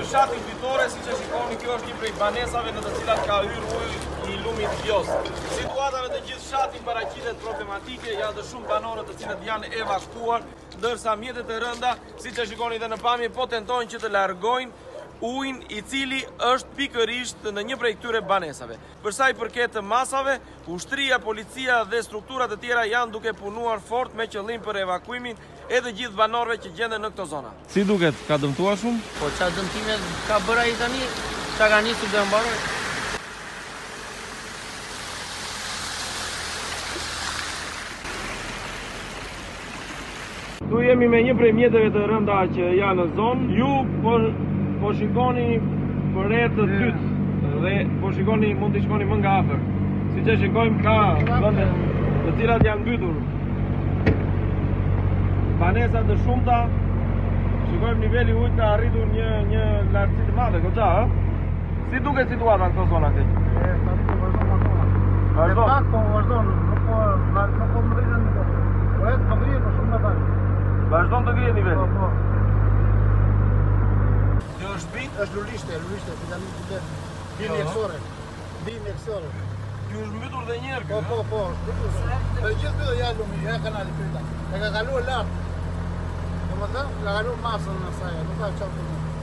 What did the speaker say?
fshatin Fitore, siç e shikoni, kjo është një prej banesave në të cilat ka hyrë uji i lumit Vjos. Situatave të gjithë fshatin paraqitet problematike, janë të shumë banorë të cilët janë evakuuar, ndërsa mjetet e rënda, siç e shikoni dhe në pamje, po tentojnë që të largojnë ujin i cili është pikërisht në një prej këtyre banesave. Për sa i përket të masave, ushtria, policia dhe strukturat e tjera janë duke punuar fort me qëllim për evakuimin e të gjithë banorëve që gjenden në këto zona. Si duket, ka dëmtuar shumë? Po qa dëmtime ka bëra ai tani, qa ka nisur dhe mbaroj. Tu jemi me një prej mjeteve të rënda që janë në zonë. Ju po shikoni për rreth të dytë dhe po shikoni, mund të shikoni më nga afër. Siç e shikojmë, ka vende të cilat janë mbytur. Banesa të shumta. Shikojmë niveli ujit ka arritur një lartësi të madhe, goxha, ë? Si duket situata në këto zona këtu? Vazhdon. Vazhdon, nuk po më rritën në kohë. Po e të ngrihet, po shumë në dalë. Vazhdon të ngrihet niveli? Po. Kjo është bit? Është lulishte, finalisht bilet. Bim mjekësore. Kjo është mbytur dhe një herë. Po. Të gjithë mbytur janë lumi, ja kanali pyeta. E ka kaluar lart. Domethënë, ka kaluar masën në saj, nuk ka çfarë.